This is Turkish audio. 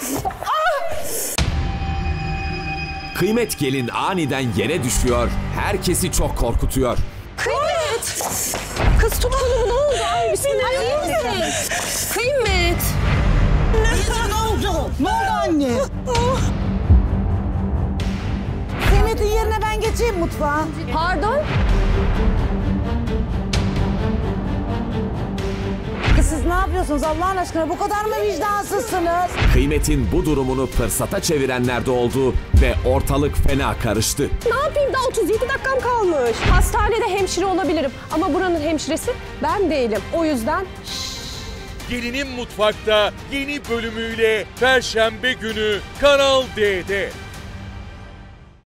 Kıymet gelin aniden yere düşüyor, herkesi çok korkutuyor. Kıymet! Kız tut kolumu, ne oldu? Ay bismillah. Kıymet! Ne oldu? Ne oldu anne? Kıymet'in yerine ben geçeyim mutfağa. Pardon? Kız siz ne yapıyorsunuz Allah'ın aşkına? Bu kadar mı vicdansızsınız? Kıymet'in bu durumunu fırsata çevirenler de oldu ve ortalık fena karıştı. Ne yapayım, daha 37 dakikam kalmış. Hastanede hemşire olabilirim ama buranın hemşiresi ben değilim. O yüzden Gelinin Mutfak'ta yeni bölümüyle Perşembe günü Kanal D'de.